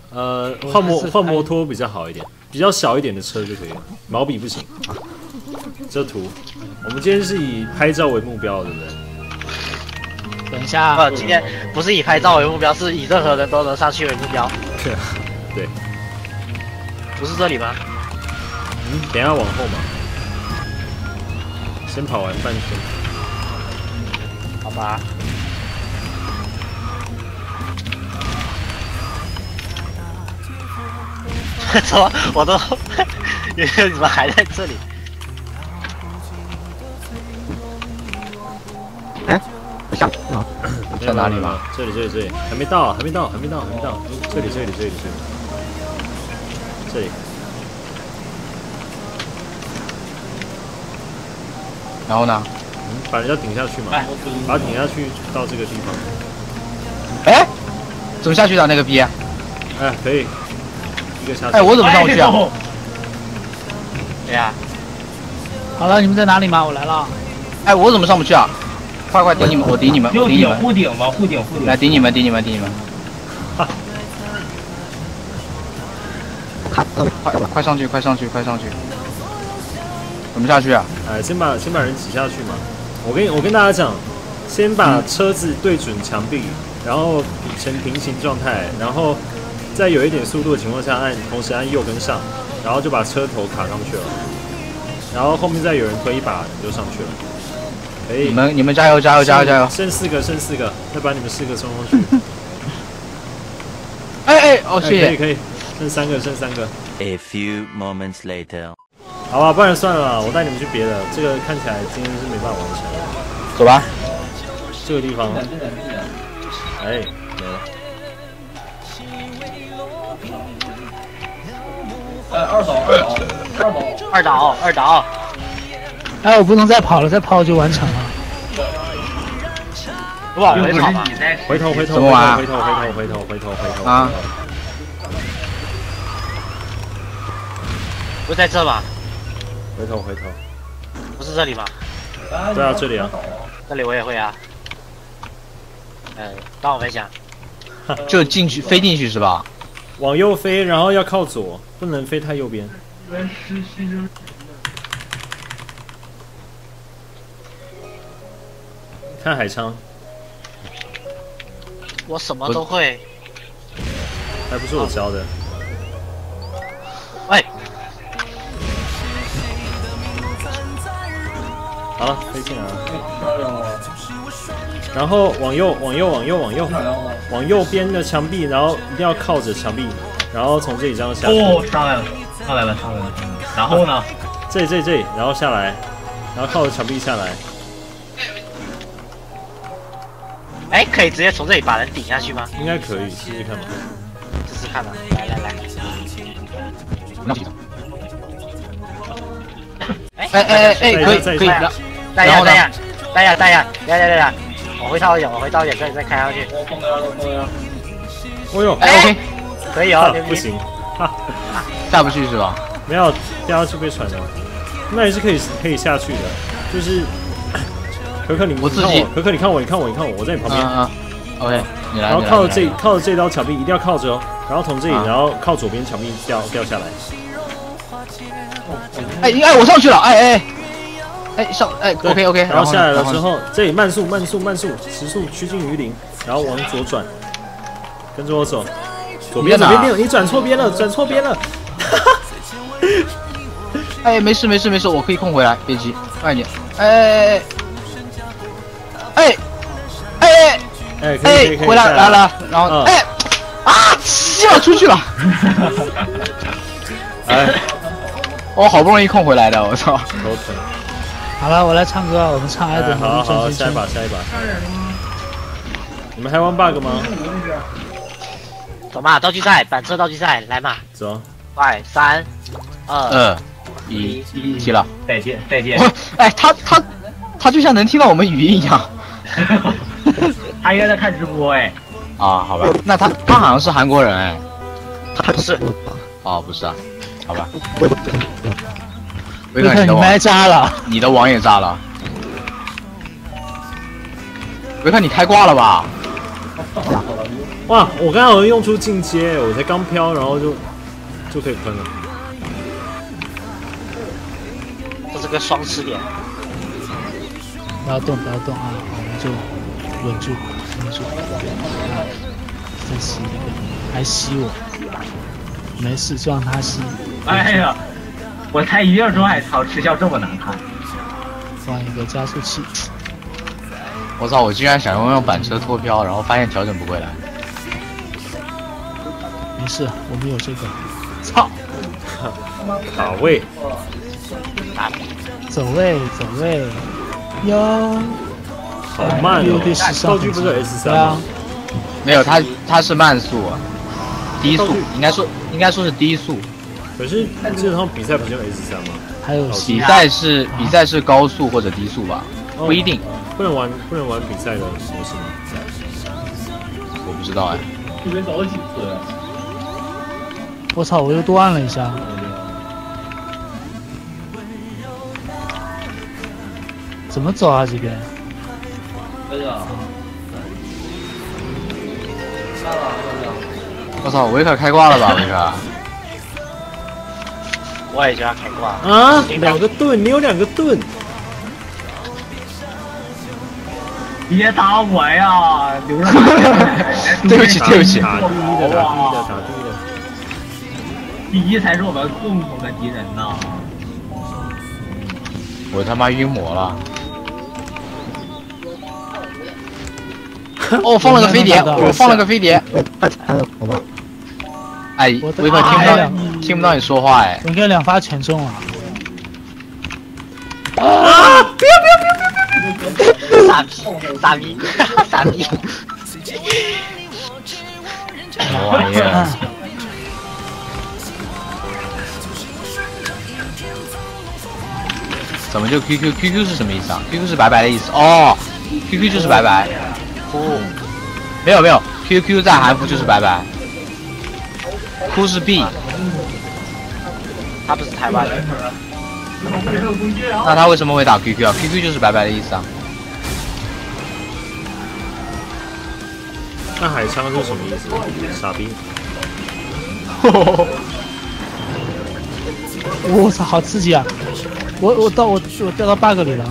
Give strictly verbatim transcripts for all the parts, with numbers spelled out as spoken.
呃，换摩换摩托比较好一点，比较小一点的车就可以了，毛笔不行。这图，我们今天是以拍照为目标，对不对？ 等一下， 不，今天不是以拍照为目标，是以任何人都能上去为目标。 对， 不是这里吗？ 嗯，等一下往后嘛，先跑完半圈。 好吧。怎么？我都，你们还在这里？ 哎，下啊， 在哪里吗？这里，这里，这里，还没到，还没到，还没到，还没到。这里，这里，这里，这里，这里。 然后呢？ 嗯，把人家顶下去嘛，把他顶下去到这个地方。 哎，怎么下去的那个逼？ 哎，可以。一个下去。 哎，我怎么上不去啊？ 对呀。 好了，你们在哪里吗？我来了。 哎，我怎么上不去啊？快快顶你们，我顶你们，我顶你们。 护顶吗？护顶，护顶。 来顶你们，顶你们，顶你们。快快上去，快上去，快上去！怎么下去啊？ 哎，先把先把人挤下去嘛。我跟我跟大家讲，先把车子对准墙壁，然后呈平行状态，然后在有一点速度的情况下按，同时按右跟上，然后就把车头卡上去了。然后后面再有人推一把，你就上去了。可以。 你们你们加油加油加油加油！ 剩四个，剩四个，再把你们四个送上去。 哎哎，哦谢谢。 可以可以，剩三个，剩三个。 A few moments later. 好吧，不然算了啦，我带你们去别的。这个看起来今天是没办法完成的。 走吧。 这个地方。哎，没了。 呃，二岛，二岛，二岛， 二岛，二岛。 哎，我不能再跑了，再跑就完成了。 不往回跑吗？ 回头，回头， 怎么玩？ 回头，回头，回头，回头，回头。 啊。 不在这吗？ 回头，回头。 不是这里吗？ 对啊，这里啊。 这里我也会啊。呃，帮我分享。 就进去，飞进去是吧？ 往右飞，然后要靠左，不能飞太右边。看海昌。 我什么都会。 还不是我教的。 喂。 好了，飞进来了。然后往右，往右，往右，往右，往右边的墙壁，然后一定要靠着墙壁，然后从这里这样下去。 哦，上来了，上来了，上来了。然后呢？ 这里，这里，这里，然后下来，然后靠着墙壁下来。 哎，可以直接从这里把人顶下去吗？ 应该可以，试试看吧。 试试看吧，来来来。 哎哎哎哎，可以可以的。 带呀带呀带呀带呀带呀带呀，往回套一点，往回套一点，再再开上去。 哦呦， 哎 OK， 可以哦， 不行， 下不去是吧？ 没有掉下去被传了，那也是可以可以下去的，就是可可你我自己， 可可你看我，你看我，你看我，我在你旁边。 嗯嗯 OK， 你来。 然后靠着这靠着这刀墙壁，一定要靠着哦，然后从这里，然后靠左边墙壁掉掉下来。 哎哎，我上去了，哎哎。哎上哎 OK OK， 然后下来了之后，这里慢速慢速慢速，时速趋近于零，然后往左转，跟着我走，左边左边边，你转错边了，转错边了。 哎，没事没事没事，我可以控回来，别急，慢一点。哎哎哎哎哎哎，回来来了，然后哎啊，笑出去了。 哎， 我好不容易控回来的，我操， 头疼。 好了，我来唱歌，我们唱《爱的好好好，下一把，下一把。你们还玩 bug 吗？ 走嘛，道具赛，板车道具赛，来嘛。 走。 快，三、二、 二、一，踢了。 再见，再见。 哎，他他他就像能听到我们语音一样。 他应该在看直播哎。 啊，好吧，那他他好像是韩国人哎。 他不是。 哦，不是啊，好吧。 维克，你麦炸了， 你的网也炸了。维克，你开挂了吧？ 哇！我刚才好像用出进阶，我才刚飘，然后就就可以喷了。 这是个双吃点。 不要动，不要动啊！我们就稳住，稳住。啊，再吸一个，还吸我，没事，就让他吸。 哎呀，我才一个钟海操，吃效这么难看。 放一个加速器。 我操！我居然想用用板车脱飘，然后发现调整不过来。 没事，我们有这个。操！ 卡位， 走位，走位。哟， 好慢哦！道具不是 S 三吗？ 没有，它它是慢速，低速，应该说应该说是低速。 可是这场比赛不是用 S 三吗？ 还有比赛是比赛是高速或者低速吧？不一定， 不能玩不能玩比赛的模式吗？ 我不知道哎。 这边走了几次呀？ 我操！我又多按了一下。怎么走啊？这边？ 哎呀！ 我操！维克开挂了吧？维克？ 我也觉得开挂。 啊！两个盾，你有两个盾。 别打我呀！留着。 对不起，对不起。 打第一的，打第一的，打第一的。 第一才是我们共同的敌人呐！ 我他妈晕魔了！哦，放了个飞碟，我放了个飞碟。哎，维克听不到，听不到你说话哎。 我应该两发全中了。 啊！不要不要不要不要！ 傻逼，傻逼，傻逼！ 什么玩意儿？怎么就 Q Q？Q Q 是什么意思啊 ？Q Q 是白白的意思哦。Q Q 就是白白。哦，没有没有 ，Q Q 在韩服就是白白。哭是 B。 他不是台湾人。 那他为什么会打 Q Q 啊 ？Q Q 就是白白的意思啊。 那海枪是什么意思？傻逼！ 我操，好刺激啊！我我到我我掉到 bug 里了。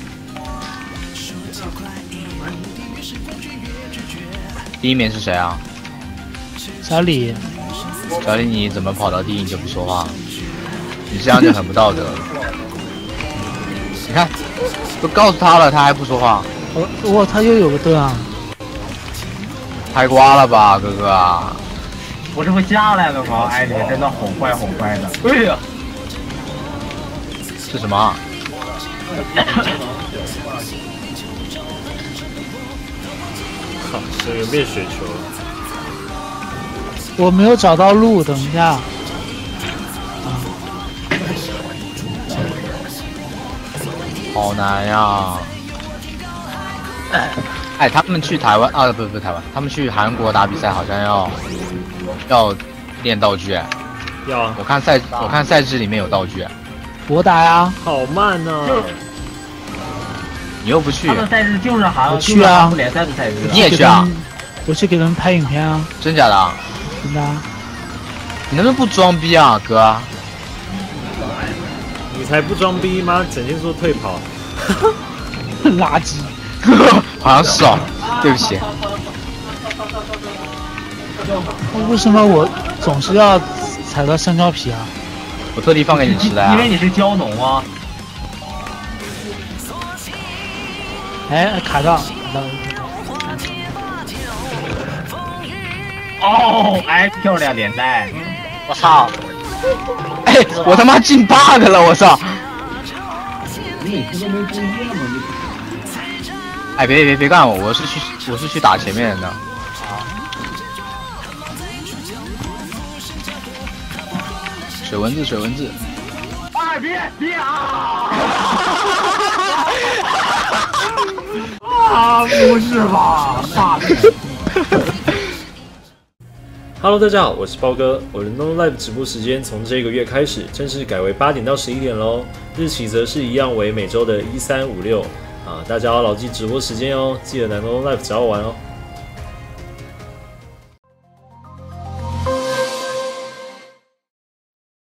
第一名是谁啊？ 小李。 小李，你怎么跑到第一你就不说话？你这样就很不道德。你看，都告诉他了，他还不说话。 我哇，他又有个盾啊！ 开瓜了吧，哥哥啊！ 我这不下来了吗？哎，你真的好坏好坏的。哎呀！ 是什么？ 靠，这个变雪球了。 我没有找到路，等一下。 好难呀！哎，他们去台湾啊，不不台湾，他们去韩国打比赛好像要要练道具哎。 要啊！ 我看赛我看赛制里面有道具。 我打呀！ 好慢呢、啊！ 你又不去？ 他们赛事就是韩， 我去啊！ 联赛的赛事。 你也去啊？ 我去给他们拍影片啊！ 真假的？ 真的、啊。 你能不能不装逼啊，哥？ 你才不装逼吗？整天说退跑。 垃圾。 好像是哦，对不起。 为什么我总是要踩到香蕉皮啊？ 我特地放给你吃的呀、啊。 因为你是蕉农啊。 哎，卡到，卡到。 哦，哎，漂亮连带。 我操！ 哎，我他妈进 bug 了，我操！哎，别别别干我！我是去我是去打前面的。水文字，水文字。 哎，别别啊！啊，不是吧？大的。 Hello， 大家好，我是包哥。我的 No Live 直播时间从这个月开始正式改为八点到十一点喽，日期则是一样为每周的一三五六啊，大家要牢记直播时间哦，记得来 No Live 找我玩哦。